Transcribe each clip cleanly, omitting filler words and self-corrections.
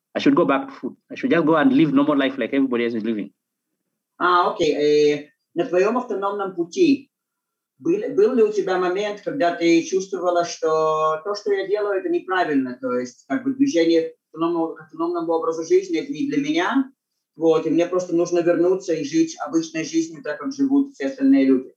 I should go back to food. I should just go and live normal life like everybody else is living. Окей. На твоем автономном пути был ли у тебя момент, когда ты чувствовала, что то, что я делаю, это неправильно, то есть как бы движение к автономному образу жизни, это не для меня, вот, и мне просто нужно вернуться и жить обычной жизнью, так как живут все остальные люди?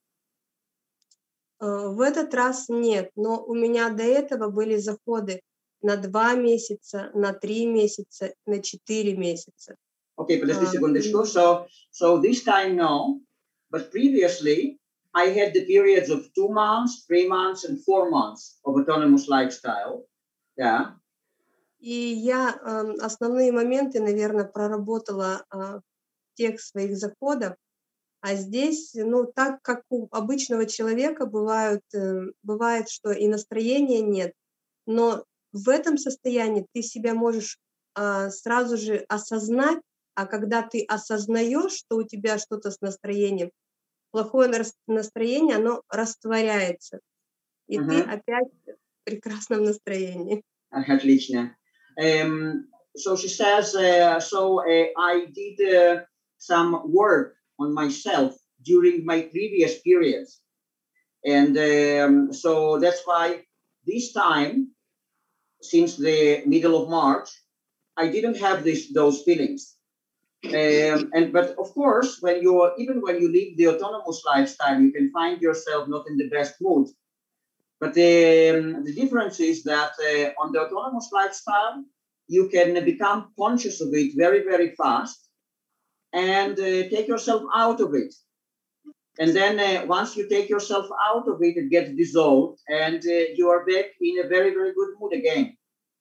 В этот раз нет, но у меня до этого были заходы на 2 месяца, на 3 месяца, на 4 месяца. Окей, подожди секундочку. So this time no, but previously I had the periods of 2 months, 3 months, and 4 months of autonomous lifestyle. Yeah. И я основные моменты, наверное, проработала в тех своих заходах, а здесь, ну, так как у обычного человека бывает, что и настроения нет, но в этом состоянии ты себя можешь сразу же осознать, а когда ты осознаешь, что у тебя что-то с настроением, плохое настроение, оно растворяется, и ты опять в прекрасном настроении. Отлично. So she says, I did some work on myself during my previous periods. And so that's why this time, since the middle of March, I didn't have those feelings. But of course, even when you live the autonomous lifestyle, you can find yourself not in the best mood. But the difference is that on the autonomous lifestyle, you can become conscious of it very, very fast and take yourself out of it. And then once you take yourself out of it, it gets dissolved and you are back in a very, very good mood again.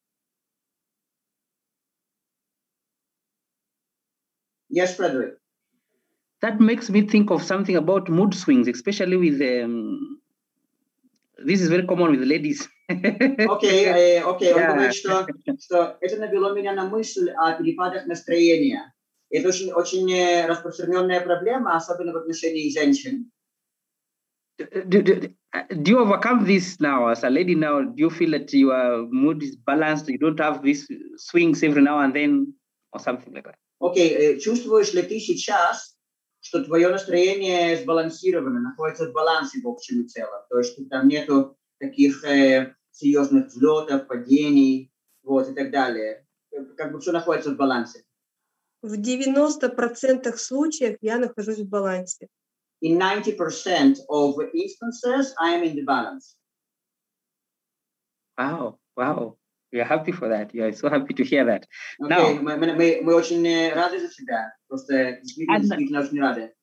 Yes, Frederick. That makes me think of something about mood swings, especially with this is very common with ladies. Окей. Он говорит, что это навело меня на мысль о перепадах настроения. Это очень распространенная проблема, особенно в отношении женщин. Do you overcome this now as a lady now? Do you feel that your mood is balanced? You don't have these swings every now and then or something like that? Окей, чувствуешь ли ты сейчас, что твое настроение сбалансировано, находится в балансе в общем и целом? То есть там нету таких серьезных взлетов, падений, вот, и так далее. Как бы все находится в балансе. В 90% случаев я нахожусь в балансе. In 90% of instances, I am in the balance. Wow. We are happy for that. We are so happy to hear that. Okay, мы очень рады за тебя. Просто действительно очень рады.